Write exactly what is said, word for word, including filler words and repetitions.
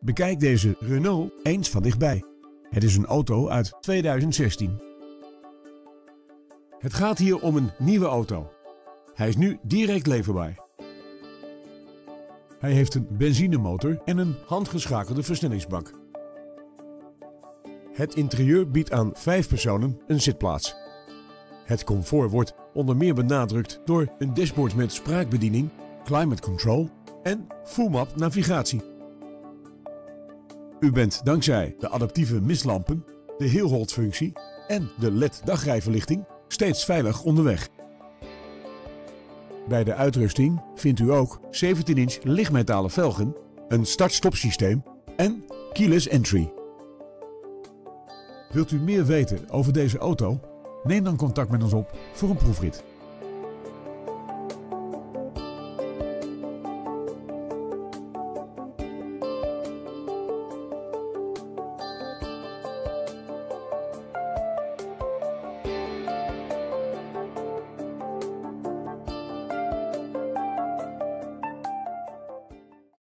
Bekijk deze Renault eens van dichtbij. Het is een auto uit tweeduizend zestien. Het gaat hier om een nieuwe auto. Hij is nu direct leverbaar. Hij heeft een benzinemotor en een handgeschakelde versnellingsbak. Het interieur biedt aan vijf personen een zitplaats. Het comfort wordt onder meer benadrukt door een dashboard met spraakbediening, climate control en full map navigatie. U bent dankzij de adaptieve mistlampen, de heel-hold-functie en de L E D dagrijverlichting steeds veilig onderweg. Bij de uitrusting vindt u ook zeventien inch lichtmetalen velgen, een start-stop systeem en keyless entry. Wilt u meer weten over deze auto? Neem dan contact met ons op voor een proefrit.